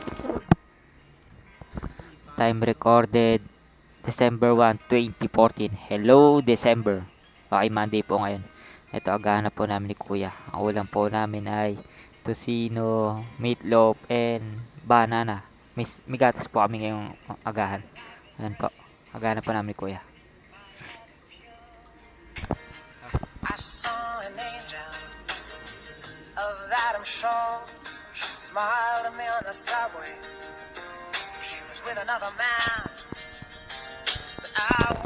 Time recorded December 1, 2014. Hello, December. Okay, Monday po ngayon. Ito, agahan na po namin ni Kuya. Ang ulam po namin ay tocino, meatloaf, and banana. May gatas po kami ngayong agahan. Ayan po. Agahan na po namin ni Kuya. I saw an angel, of that I'm sure. She smiled at me on the subway. She was with another man, but I